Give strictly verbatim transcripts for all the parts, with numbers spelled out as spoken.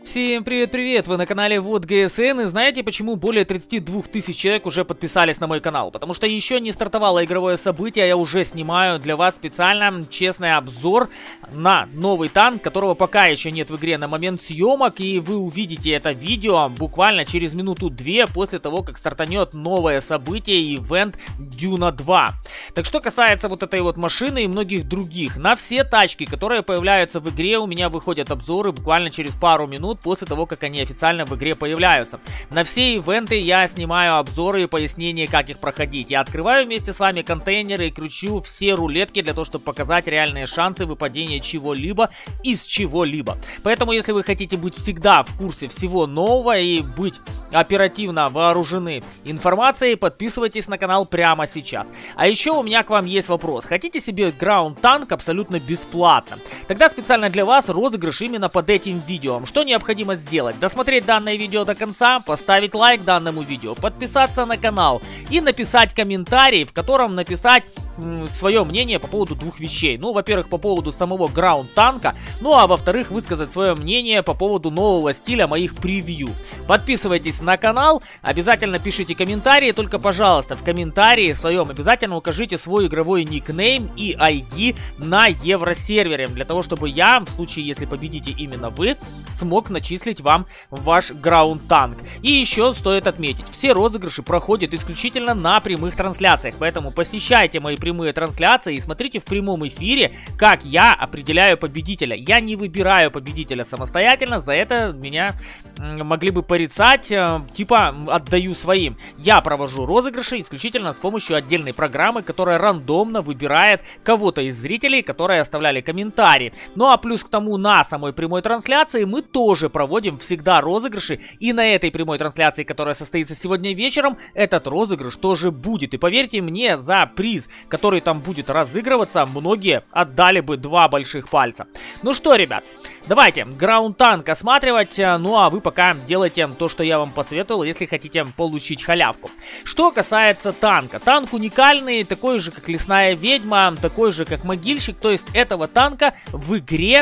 Всем привет-привет! Вы на канале Вот ГСН, и знаете, почему более тридцати двух тысяч человек уже подписались на мой канал? Потому что еще не стартовало игровое событие, а я уже снимаю для вас специально честный обзор на новый танк, которого пока еще нет в игре на момент съемок, и вы увидите это видео буквально через минуту-две после того, как стартанет новое событие, ивент Дюна два. Так что касается вот этой вот машины и многих других, на все тачки, которые появляются в игре, у меня выходят обзоры буквально через пару минут после того, как они официально в игре появляются. На все ивенты я снимаю обзоры и пояснения, как их проходить. Я открываю вместе с вами контейнеры и кручу все рулетки для того, чтобы показать реальные шансы выпадения чего-либо из чего-либо. Поэтому, если вы хотите быть всегда в курсе всего нового и быть оперативно вооружены информацией, подписывайтесь на канал прямо сейчас. А еще у меня к вам есть вопрос. Хотите себе граунд танк абсолютно бесплатно? Тогда специально для вас розыгрыш именно под этим видео. Что необходимо сделать? Досмотреть данное видео до конца, поставить лайк данному видео, подписаться на канал и написать комментарий, в котором написать свое мнение по поводу двух вещей. Ну, во-первых, по поводу самого граунд танка, ну а во-вторых, высказать свое мнение по поводу нового стиля моих превью. Подписывайтесь на канал, обязательно пишите комментарии, только, пожалуйста, в комментарии своем обязательно укажите свой игровой никнейм и ай ди на евросервере, для того, чтобы я, в случае, если победите именно вы, смог начислить вам ваш граунд танк. И еще стоит отметить, все розыгрыши проходят исключительно на прямых трансляциях, поэтому посещайте мои прямые трансляции и смотрите в прямом эфире, как я определяю победителя. Я не выбираю победителя самостоятельно, за это меня могли бы порицать, типа отдаю своим. Я провожу розыгрыши исключительно с помощью отдельной программы, которая рандомно выбирает кого-то из зрителей, которые оставляли комментарии. Ну а плюс к тому, на самой прямой трансляции мы тоже проводим всегда розыгрыши, и на этой прямой трансляции, которая состоится сегодня вечером, этот розыгрыш тоже будет. И поверьте мне, за приз, который там будет разыгрываться, многие отдали бы два больших пальца. Ну что, ребят, давайте граунд танк осматривать, ну а вы пока делайте то, что я вам посоветовал, если хотите получить халявку. Что касается танка, танк уникальный, такой же, как лесная ведьма, такой же, как могильщик, то есть этого танка в игре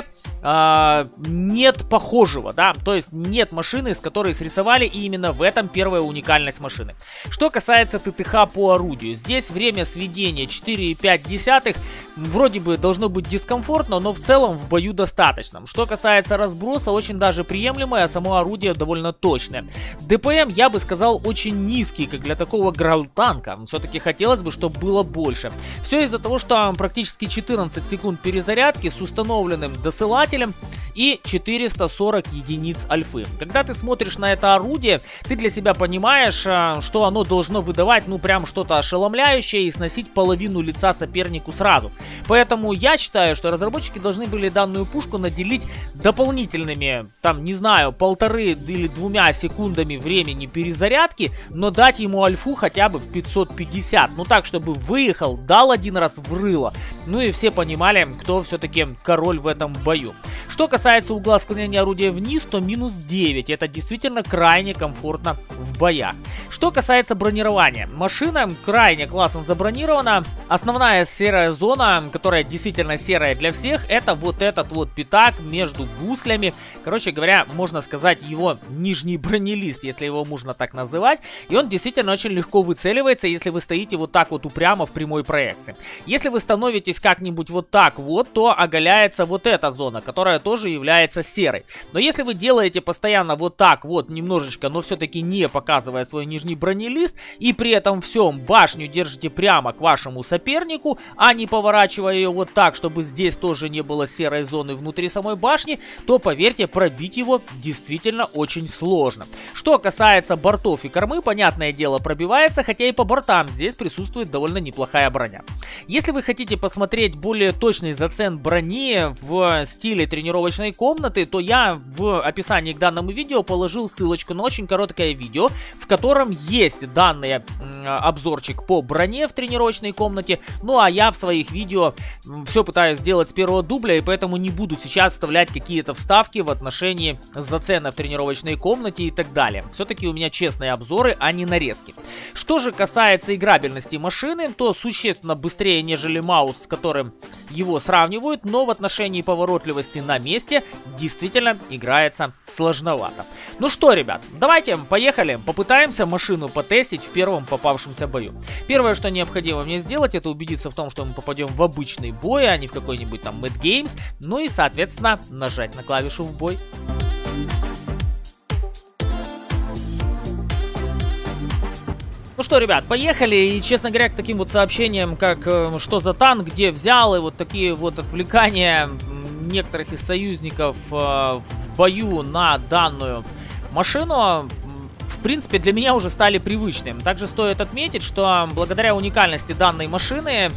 Uh, нет похожего, да, то есть нет машины, с которой срисовали, и именно в этом первая уникальность машины. Что касается ТТХ по орудию, здесь время сведения четыре и пять десятых, вроде бы должно быть дискомфортно, но в целом в бою достаточно. Что касается разброса, очень даже приемлемое, а само орудие довольно точное. ДПМ, я бы сказал, очень низкий, как для такого граунд танка, все-таки хотелось бы, чтобы было больше. Все из-за того, что практически четырнадцать секунд перезарядки с установленным досылателем и четыреста сорок единиц альфы. Когда ты смотришь на это орудие, ты для себя понимаешь, что оно должно выдавать, ну, прям что-то ошеломляющее и сносить половину лица сопернику сразу. Поэтому я считаю, что разработчики должны были данную пушку наделить дополнительными, там, не знаю, полторы или двумя секундами времени перезарядки, но дать ему альфу хотя бы в пятьсот пятьдесят. Ну, так, чтобы выехал, дал один раз в рыло. Ну и все понимали, кто все-таки король в этом бою. Что касается угла склонения орудия вниз, то минус девять. Это действительно крайне комфортно в боях. Что касается бронирования. Машина крайне классно забронирована. Основная серая зона, которая действительно серая для всех, это вот этот вот пятак между гуслями. Короче говоря, можно сказать, его нижний бронелист, если его можно так называть. И он действительно очень легко выцеливается, если вы стоите вот так вот упрямо в прямой проекции. Если вы становитесь как-нибудь вот так вот, то оголяется вот эта зона, которая тоже является серой. Но если вы делаете постоянно вот так вот немножечко, но все-таки не показывая свой нижний бронелист, и при этом всем башню держите прямо к вашему сопернику, а не поворачивая ее вот так, чтобы здесь тоже не было серой зоны внутри самой башни, то, поверьте, пробить его действительно очень сложно. Что касается бортов и кормы, понятное дело, пробивается, хотя и по бортам здесь присутствует довольно неплохая броня. Если вы хотите посмотреть более точный зацен брони в стиле тренировочной комнаты, то я в описании к данному видео положил ссылочку на очень короткое видео, в котором есть данный обзорчик по броне в тренировочной комнате. Ну а я в своих видео все пытаюсь сделать с первого дубля, и поэтому не буду сейчас вставлять какие-то вставки в отношении зацена в тренировочной комнате и так далее. Все-таки у меня честные обзоры, а не нарезки. Что же касается играбельности машины, то существенно быстрее, нежели маус, с которым его сравнивают, но в отношении поворотливости на месте действительно играется сложновато. Ну что, ребят, давайте поехали, попытаемся машину потестить в первом попавшемся бою. Первое, что необходимо мне сделать, это убедиться в том, что мы попадем в обычный бой, а не в какой-нибудь там Mad Games, ну и, соответственно, нажать на клавишу в бой. Ну что, ребят, поехали, и, честно говоря, к таким вот сообщениям, как э, что за танк, где взял, и вот такие вот отвлекания некоторых из союзников э, в бою на данную машину, в принципе, для меня уже стали привычными. Также стоит отметить, что благодаря уникальности данной машины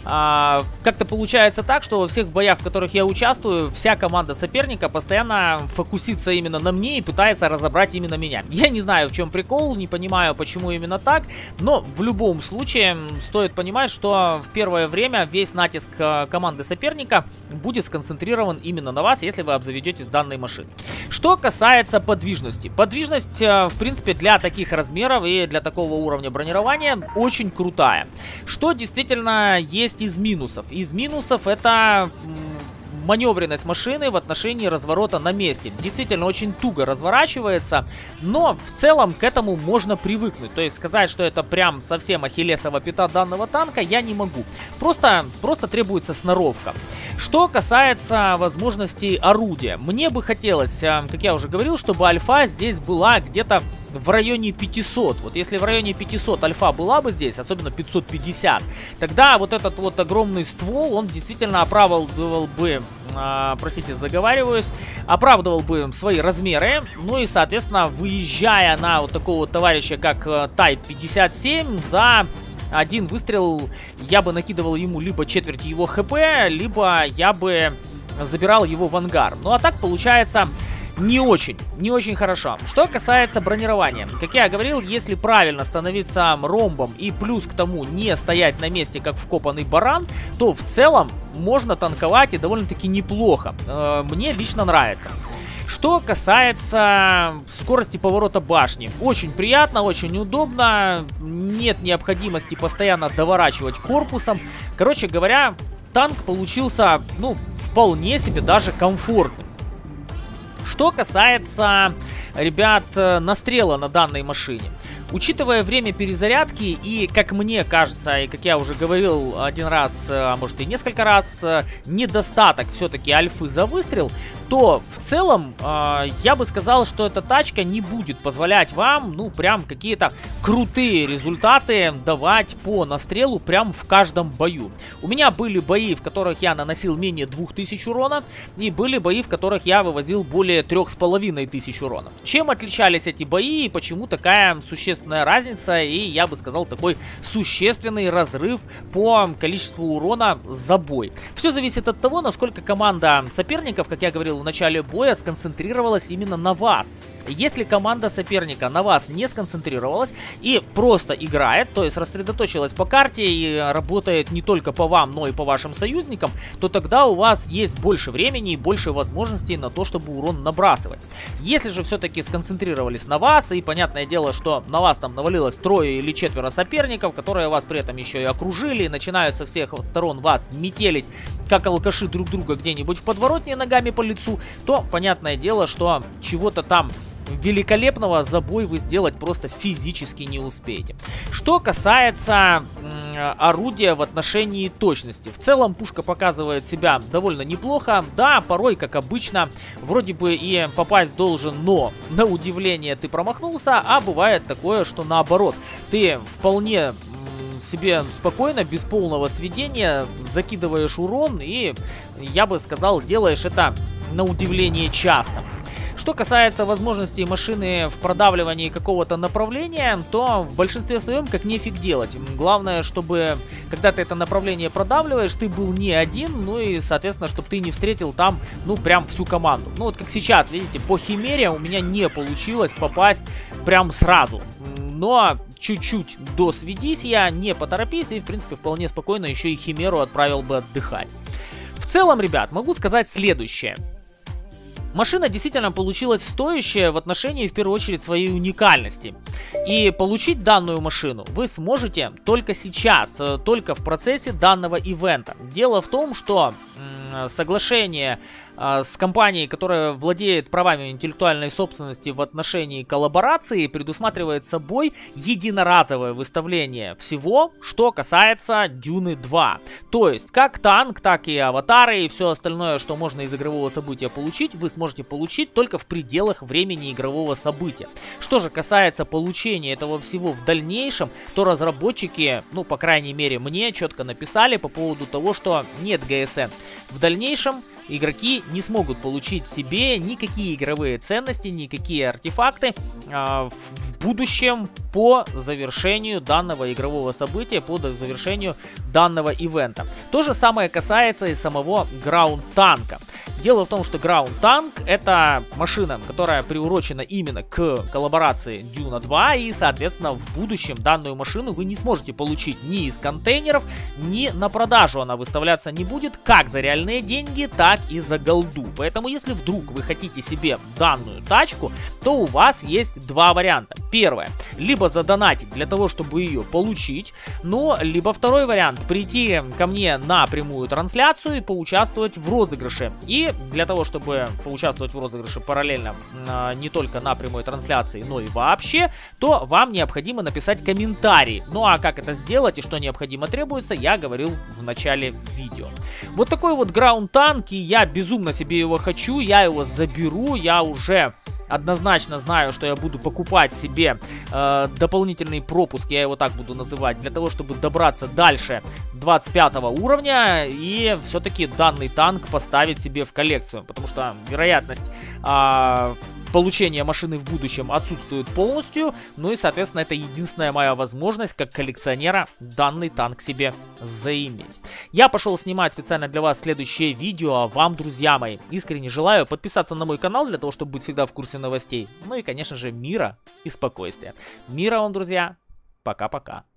а, как-то получается так, что во всех боях, в которых я участвую, вся команда соперника постоянно фокусится именно на мне и пытается разобрать именно меня. Я не знаю, в чем прикол, не понимаю, почему именно так, но в любом случае стоит понимать, что в первое время весь натиск команды соперника будет сконцентрирован именно на вас, если вы обзаведетесь данной машиной. Что касается подвижности. Подвижность, в принципе, для таких размеров и для такого уровня бронирования очень крутая. Что действительно есть из минусов? Из минусов это маневренность машины в отношении разворота на месте. Действительно очень туго разворачивается, но в целом к этому можно привыкнуть. То есть сказать, что это прям совсем ахиллесова пята данного танка, я не могу. Просто, просто требуется сноровка. Что касается возможностей орудия. Мне бы хотелось, как я уже говорил, чтобы альфа здесь была где-то в районе пятисот. Вот если в районе пятисот альфа была бы здесь, особенно пятьсот пятьдесят, тогда вот этот вот огромный ствол, он действительно оправдывал бы, э, простите, заговариваюсь, оправдывал бы свои размеры. Ну и, соответственно, выезжая на вот такого вот товарища, как э, Type пятьдесят семь, за один выстрел я бы накидывал ему либо четверть его хп, либо я бы забирал его в ангар. Ну а так получается не очень, не очень хорошо. Что касается бронирования, как я говорил, если правильно становиться ромбом и плюс к тому не стоять на месте, как вкопанный баран, то в целом можно танковать и довольно-таки неплохо. Мне лично нравится. Что касается скорости поворота башни, очень приятно, очень удобно, нет необходимости постоянно доворачивать корпусом. Короче говоря, танк получился, ну, вполне себе даже комфортным. Что касается, ребят, настрела на данной машине. Учитывая время перезарядки и, как мне кажется, и как я уже говорил один раз, а может и несколько раз, недостаток все-таки альфы за выстрел, то в целом э, я бы сказал, что эта тачка не будет позволять вам, ну, прям какие-то крутые результаты давать по настрелу прям в каждом бою. У меня были бои, в которых я наносил менее двух тысяч урона, и были бои, в которых я вывозил более трёх с половиной тысяч урона. Чем отличались эти бои и почему такая существенная разница и, я бы сказал, такой существенный разрыв по количеству урона за бой? Все зависит от того, насколько команда соперников, как я говорил в начале боя, сконцентрировалась именно на вас. Если команда соперника на вас не сконцентрировалась и просто играет, то есть рассредоточилась по карте и работает не только по вам, но и по вашим союзникам, то тогда у вас есть больше времени и больше возможностей на то, чтобы урон набрасывать. Если же все-таки сконцентрировались на вас, и понятное дело, что на вас там навалилось трое или четверо соперников, которые вас при этом еще и окружили, и начинают со всех сторон вас метелить, как алкаши друг друга где-нибудь в подворотне ногами по лицу, то понятное дело, что чего-то там великолепного за бой вы сделать просто физически не успеете. Что касается орудия в отношении точности. В целом пушка показывает себя довольно неплохо. Да, порой, как обычно, вроде бы и попасть должен, но на удивление ты промахнулся, а бывает такое, что наоборот. Ты вполне себе спокойно, без полного сведения закидываешь урон и, я бы сказал, делаешь это на удивление часто. Что касается возможностей машины в продавливании какого-то направления, то в большинстве своем как нефиг делать. Главное, чтобы когда ты это направление продавливаешь, ты был не один, ну и, соответственно, чтобы ты не встретил там, ну, прям всю команду. Ну, вот как сейчас, видите, по Химере у меня не получилось попасть прям сразу. Но чуть-чуть досведись я, не поторопись, и, в принципе, вполне спокойно еще и Химеру отправил бы отдыхать. В целом, ребят, могу сказать следующее. Машина действительно получилась стоящая в отношении, в первую очередь, своей уникальности. И получить данную машину вы сможете только сейчас, только в процессе данного ивента. Дело в том, что соглашение э, с компанией, которая владеет правами интеллектуальной собственности в отношении коллаборации, предусматривает собой единоразовое выставление всего, что касается Дюны два. То есть, как танк, так и аватары и все остальное, что можно из игрового события получить, вы сможете получить только в пределах времени игрового события. Что же касается получения этого всего в дальнейшем, то разработчики, ну, по крайней мере, мне четко написали по поводу того, что нет ГСН. В дальнейшем игроки не смогут получить себе никакие игровые ценности, никакие артефакты э, в будущем по завершению данного игрового события, по завершению данного ивента. То же самое касается и самого Ground Tank. Дело в том, что Ground Tank это машина, которая приурочена именно к коллаборации Дюна два, и, соответственно, в будущем данную машину вы не сможете получить ни из контейнеров, ни на продажу она выставляться не будет, как за реальные деньги, так и за голду. Поэтому, если вдруг вы хотите себе данную тачку, то у вас есть два варианта. Первое, либо задонатить для того, чтобы ее получить, но либо второй вариант, прийти ко мне на прямую трансляцию и поучаствовать в розыгрыше. И для того, чтобы поучаствовать в розыгрыше параллельно э, не только на прямой трансляции, но и вообще, то вам необходимо написать комментарий. Ну а как это сделать и что необходимо требуется, я говорил в начале видео. Вот такой вот Ground Tank, и я безумно себе его хочу, я его заберу, я уже однозначно знаю, что я буду покупать себе э, дополнительный пропуск, я его так буду называть, для того, чтобы добраться дальше двадцать пятого уровня и все-таки данный танк поставить себе в коллекцию, потому что вероятность э, получения машины в будущем отсутствует полностью, ну и, соответственно, это единственная моя возможность как коллекционера данный танк себе заиметь. Я пошел снимать специально для вас следующее видео, а вам, друзья мои, искренне желаю подписаться на мой канал для того, чтобы быть всегда в курсе новостей, ну и, конечно же, мира и спокойствия. Мира вам, друзья, пока-пока.